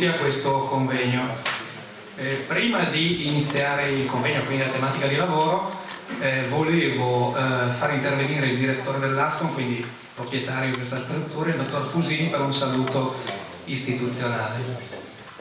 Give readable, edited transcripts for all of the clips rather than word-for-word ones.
tutti a questo convegno. Prima di iniziare il convegno, quindi la tematica di lavoro, volevo far intervenire il direttore dell'Ascom, quindi proprietario di questa struttura, il dottor Fusini, per un saluto istituzionale.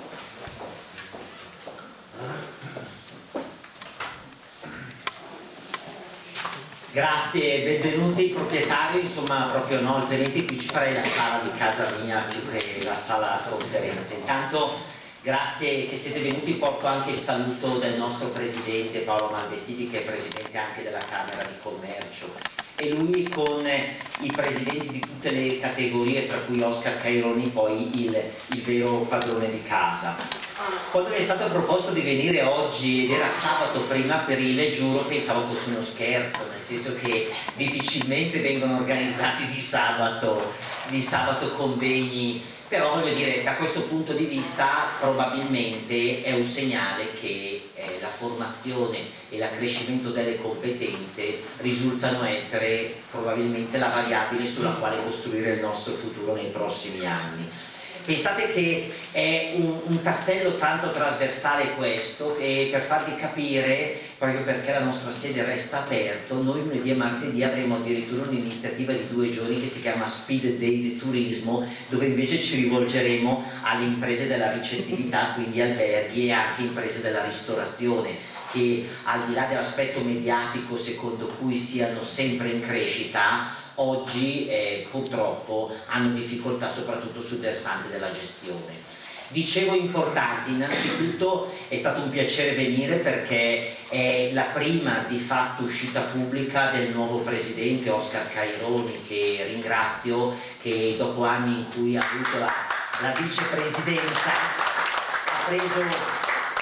Grazie, benvenuti proprietari, insomma proprio no, altrimenti qui ci farei la sala di casa mia più che la sala conferenze. Intanto grazie che siete venuti, porto anche il saluto del nostro presidente Paolo Malvestiti, che è presidente anche della Camera di Commercio, e lui con i presidenti di tutte le categorie, tra cui Oscar Caironi, poi il vero padrone di casa. Quando mi è stato proposto di venire oggi ed era sabato prima aprile, giuro pensavo fosse uno scherzo, nel senso che difficilmente vengono organizzati di sabato convegni, però voglio dire, da questo punto di vista probabilmente è un segnale che la formazione e l'accrescimento delle competenze risultano essere probabilmente la variabile sulla quale costruire il nostro futuro nei prossimi anni. Pensate che è un tassello tanto trasversale questo, e per farvi capire, proprio perché la nostra sede resta aperta, noi lunedì e martedì avremo addirittura un'iniziativa di 2 giorni che si chiama Speed Day di Turismo, dove invece ci rivolgeremo alle imprese della ricettività, quindi alberghi e anche imprese della ristorazione, che al di là dell'aspetto mediatico secondo cui siano sempre in crescita, oggi purtroppo hanno difficoltà soprattutto sul versante della gestione. Dicevo importanti, innanzitutto è stato un piacere venire perché è la prima di fatto uscita pubblica del nuovo presidente Oscar Caironi, che ringrazio, che dopo anni in cui ha avuto la vicepresidenza ha preso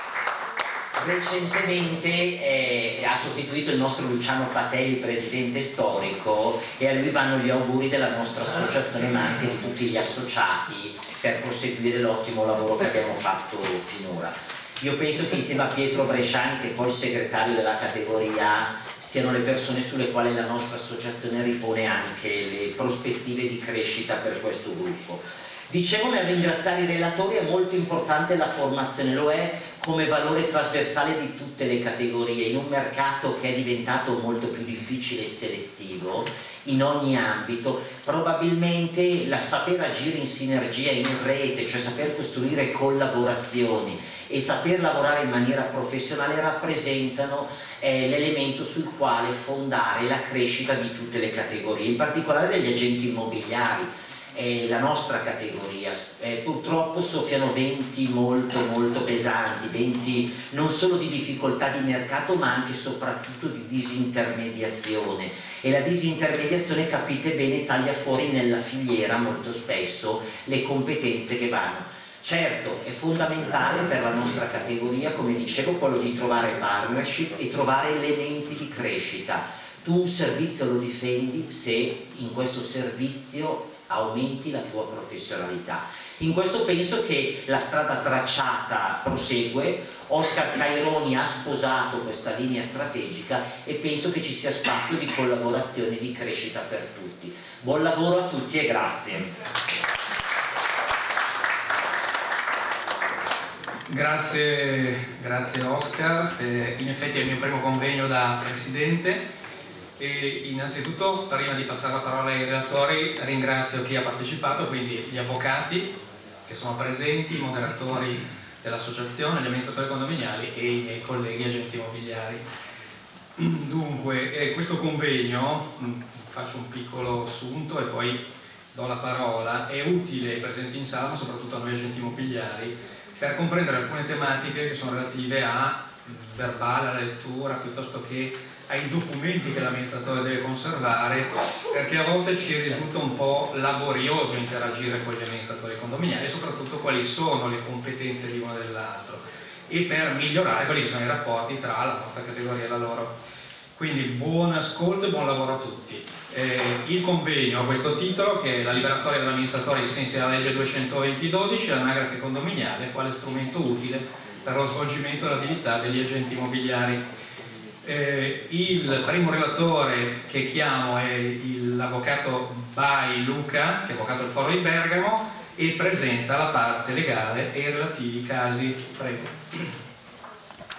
recentemente, ha sostituito il nostro Luciano Patelli, presidente storico, e a lui vanno gli auguri della nostra associazione ma anche di tutti gli associati per proseguire l'ottimo lavoro che abbiamo fatto finora. Io penso che insieme a Pietro Bresciani, che è poi il segretario della categoria, siano le persone sulle quali la nostra associazione ripone anche le prospettive di crescita per questo gruppo. Dicevo, nel ringraziare i relatori, è molto importante la formazione, lo è come valore trasversale di tutte le categorie, in un mercato che è diventato molto più difficile e selettivo in ogni ambito. Probabilmente la saper agire in sinergia, in rete, cioè saper costruire collaborazioni e saper lavorare in maniera professionale rappresentano l'elemento sul quale fondare la crescita di tutte le categorie, in particolare degli agenti immobiliari. La nostra categoria purtroppo soffiano venti molto pesanti, venti non solo di difficoltà di mercato ma anche e soprattutto di disintermediazione, e la disintermediazione, capite bene, taglia fuori nella filiera molto spesso le competenze che vanno. Certo, è fondamentale per la nostra categoria, come dicevo, quello di trovare partnership e trovare elementi di crescita. Tu un servizio lo difendi se in questo servizio aumenti la tua professionalità. In questo penso che la strada tracciata prosegue. Oscar Caironi ha sposato questa linea strategica e penso che ci sia spazio di collaborazione e di crescita per tutti. Buon lavoro a tutti e grazie. Grazie Oscar. In effetti è il mio primo convegno da presidente. E innanzitutto, prima di passare la parola ai relatori, ringrazio chi ha partecipato, quindi gli avvocati che sono presenti, i moderatori dell'associazione, gli amministratori condominiali e i miei colleghi agenti immobiliari. Dunque, questo convegno, faccio un piccolo assunto e poi do la parola, è utile ai presenti in sala, ma soprattutto a noi agenti immobiliari, per comprendere alcune tematiche che sono relative a verbale, alla lettura, piuttosto che ai documenti che l'amministratore deve conservare, perché a volte ci risulta un po' laborioso interagire con gli amministratori condominiali e soprattutto quali sono le competenze di uno e dell'altro, e per migliorare quelli che sono i rapporti tra la nostra categoria e la loro. Quindi buon ascolto e buon lavoro a tutti. Il convegno ha questo titolo, che è la liberatoria dell'amministratore ai sensi della legge 220/12, l'anagrafe condominiale quale strumento utile per lo svolgimento dell'attività degli agenti immobiliari. Il primo relatore che chiamo è l'avvocato Bai Luca, che è avvocato del Foro di Bergamo, e presenta la parte legale e i relativi casi. Prego.